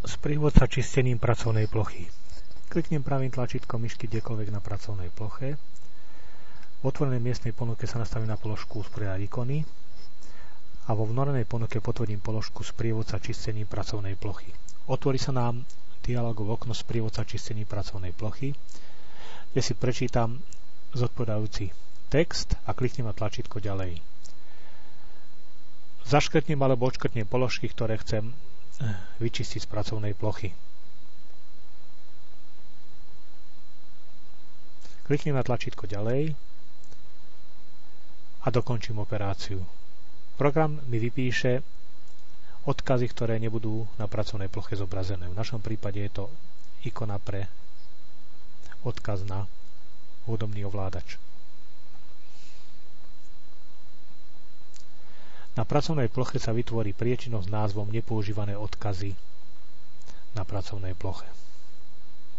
Sprievodca čistením pracovnej plochy. Kliknem pravým tlačítkom myšky kdekoľvek na pracovnej ploche. V otvorenej miestnej ponuke sa nastavím na položku Usporiadať ikony a vo vnorenej ponuke potvrdím položku Sprievodca čistením pracovnej plochy. Otvorí sa nám dialogové okno Sprievodca čistením pracovnej plochy, kde si prečítam zodpovedajúci text a kliknem na tlačítko Ďalej. Zaškrtnem alebo odškrtnem položky, ktoré chcem vyčistiť z pracovnej plochy. Kliknem na tlačítko Ďalej a dokončím operáciu. Program mi vypíše odkazy, ktoré nebudú na pracovnej ploche zobrazené. V našom prípade je to ikona pre odkaz na hudobný ovládač. Na pracovnej ploche sa vytvorí priečinnosť s názvom Nepoužívané odkazy na pracovnej ploche.